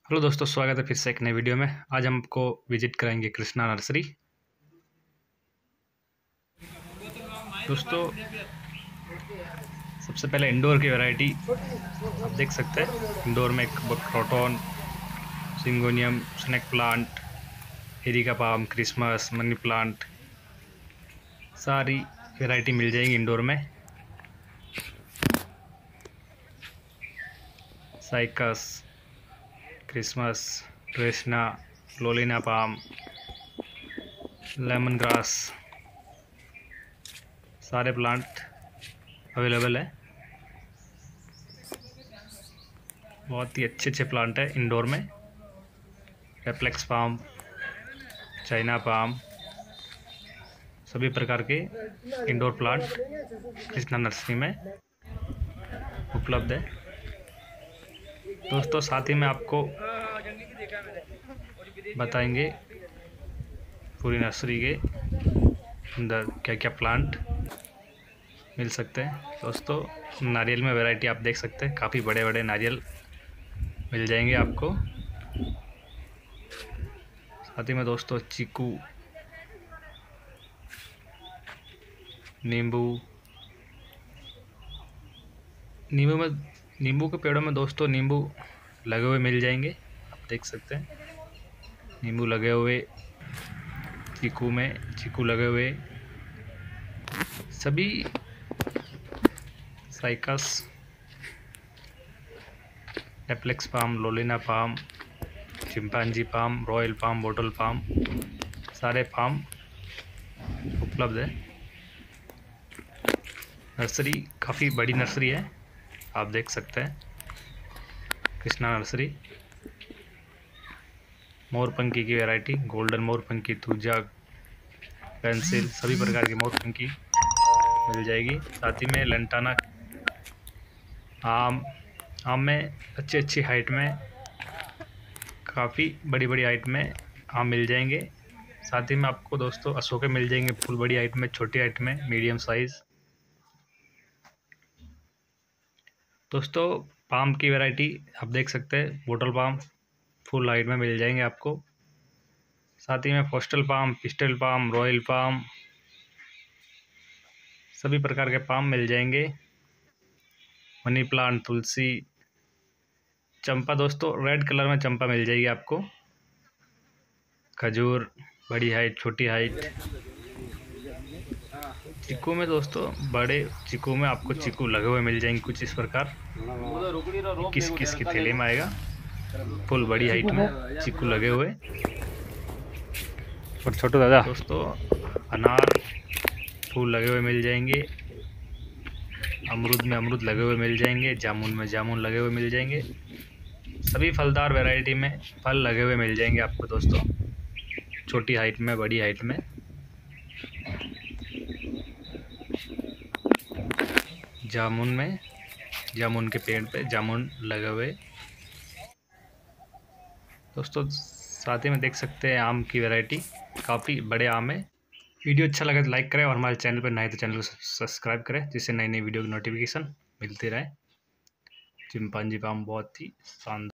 Hello दोस्तों, स्वागत है फिर से एक नई वीडियो में। आज हमको विजिट कराएंगे कृष्णा नर्सरी। दोस्तों, सबसे पहले इंडोर की वैरायटी आप देख सकते हैं। इंडोर में एक croton, syngonium, snake plant, areca palm, Christmas, money plant, सारी वैरायटी मिल जाएगी इंडोर में। साइकस, क्रिसमस, ट्रेसना, लोलिना पाम, लेमन ग्रास, सारे प्लांट अवेलेबल है। बहुत ही अच्छे अच्छे प्लांट है इंडोर में। रेप्लेक्स पाम, चाइना पाम, सभी प्रकार के इंडोर प्लांट कृष्णा नर्सरी में उपलब्ध है। दोस्तों, साथ ही में आपको बताएंगे पूरी नर्सरी के अंदर क्या क्या प्लांट मिल सकते हैं। दोस्तों, नारियल में वैरायटी आप देख सकते हैं, काफ़ी बड़े बड़े नारियल मिल जाएंगे आपको। साथ ही में दोस्तों चीकू, नींबू, नींबू के पेड़ों में दोस्तों नींबू लगे हुए मिल जाएंगे, आप देख सकते हैं। नींबू लगे हुए, चीकू में चीकू लगे हुए, सभी साइकस, एप्लेक्स पाम, लोलिना palm, chimpanzee palm, royal palm, bottle palm, सारे पाम उपलब्ध है। नर्सरी काफ़ी बड़ी नर्सरी है, आप देख सकते हैं। कृष्णा नर्सरी। मोरपंखी की वैरायटी, गोल्डन मोरपंखी, थूजा, पेंसिल, सभी प्रकार की मोरपंखी मिल जाएगी। साथ ही में लंटाना आम में अच्छी अच्छी हाइट में, काफ़ी बड़ी बड़ी हाइट में आम मिल जाएंगे। साथ ही में आपको दोस्तों अशोके मिल जाएंगे, फुल बड़ी हाइट में, छोटी हाइट में, मीडियम साइज़। दोस्तों, पाम की वैरायटी आप देख सकते हैं, बोटल पाम फुल हाइट में मिल जाएंगे आपको। साथ ही में postal palm, pistol palm, royal palm, सभी प्रकार के पाम मिल जाएंगे। मनी प्लांट, तुलसी, चंपा, दोस्तों रेड कलर में चंपा मिल जाएगी आपको। खजूर, बड़ी हाइट, छोटी हाइट। चीकू में दोस्तों, बड़े चीकू में आपको चीकू लगे हुए मिल जाएंगे कुछ इस प्रकार। किस किस की थैली में आएगा, फुल बड़ी हाइट में चीकू लगे हुए। और छोटे दादा दोस्तों, अनार फूल लगे हुए मिल जाएंगे। अमरूद में अमरूद लगे हुए मिल जाएंगे। जामुन में जामुन लगे हुए मिल जाएंगे। सभी फलदार वैरायटी में फल लगे हुए मिल जाएंगे आपको दोस्तों, छोटी हाइट में, बड़ी हाइट में। जामुन में जामुन के पेड़ पे जामुन लगे हुए दोस्तों। साथ ही में देख सकते हैं आम की वैरायटी, काफ़ी बड़े आम है। वीडियो अच्छा लगे तो लाइक करें, और हमारे चैनल पर नए तो चैनल को सब्सक्राइब करें, जिससे नई नई वीडियो की नोटिफिकेशन मिलती रहे। चिंपांजी पाम बहुत ही शानदार।